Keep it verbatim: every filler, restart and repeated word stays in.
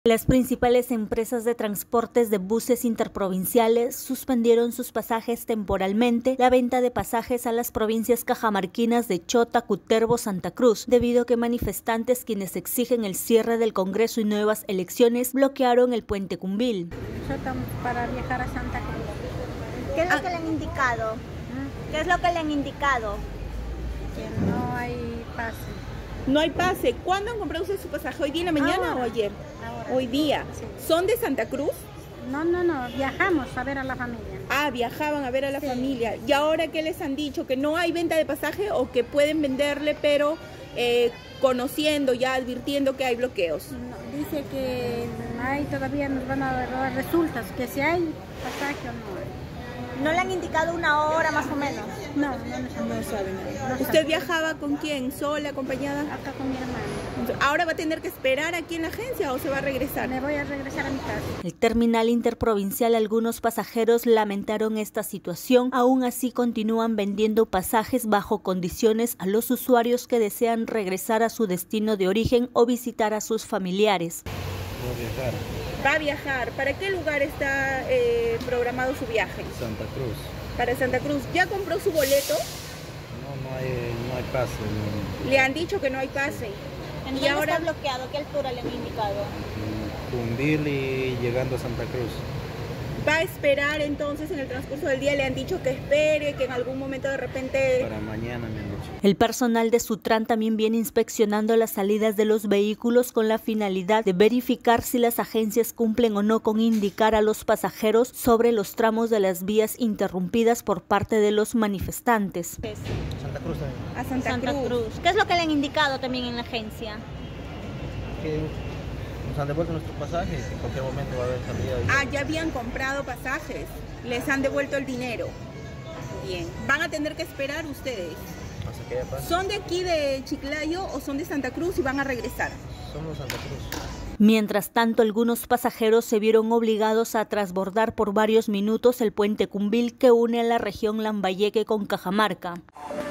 Las principales empresas de transportes de buses interprovinciales suspendieron sus pasajes temporalmente la venta de pasajes a las provincias cajamarquinas de Chota, Cutervo, Santa Cruz, debido a que manifestantes quienes exigen el cierre del Congreso y nuevas elecciones bloquearon el puente Cumbil. Chota para viajar a Santa Cruz. ¿Qué es lo que le han indicado? ¿Qué es lo que le han indicado? Que no hay pase. No hay pase. ¿Cuándo han comprado ustedes su pasaje? ¿Hoy día en la mañana Ahora, o ayer? Ahora. Hoy día. Sí. ¿Son de Santa Cruz? No, no, no. Viajamos a ver a la familia. Ah, viajaban a ver a la Sí. familia. ¿Y ahora qué les han dicho? ¿Que no hay venta de pasaje o que pueden venderle, pero eh, conociendo, ya advirtiendo que hay bloqueos? No, dice que hay, todavía nos van a dar resultas, que si hay pasaje o no hay. ¿No le han indicado una hora más o menos? No, no, no, No saben. No ¿Usted saben. viajaba con quién? ¿Sola, acompañada? Acá con mi hermano. ¿Ahora va a tener que esperar aquí en la agencia o se va a regresar? Me voy a regresar a mi casa. El terminal interprovincial, algunos pasajeros lamentaron esta situación, aún así continúan vendiendo pasajes bajo condiciones a los usuarios que desean regresar a su destino de origen o visitar a sus familiares. Voy a viajar Va a viajar. ¿Para qué lugar está eh, programado su viaje? a Santa Cruz. Para Santa Cruz. ¿Ya compró su boleto? No, no hay, no hay pase. no. Le han dicho que no hay pase. ¿En Y dónde ahora- está bloqueado? ¿Qué altura le han indicado? Cumbil y llegando a Santa Cruz. ¿Va a esperar entonces en el transcurso del día? Le han dicho que espere, que en algún momento de repente... Para mañana me han dicho. El personal de Sutran también viene inspeccionando las salidas de los vehículos con la finalidad de verificar si las agencias cumplen o no con indicar a los pasajeros sobre los tramos de las vías interrumpidas por parte de los manifestantes. Santa Cruz también. A Santa, Santa Cruz. Cruz. ¿Qué es lo que le han indicado también en la agencia? Que nos han devuelto nuestros pasajes. En cualquier momento va a haber salida. Ah, ya habían comprado pasajes. Les han devuelto el dinero. Bien. ¿Van a tener que esperar ustedes? Hasta que haya pase. ¿Son de aquí de Chiclayo o son de Santa Cruz y van a regresar? Somos Santa Cruz. Mientras tanto, algunos pasajeros se vieron obligados a transbordar por varios minutos el puente Cumbil que une a la región Lambayeque con Cajamarca.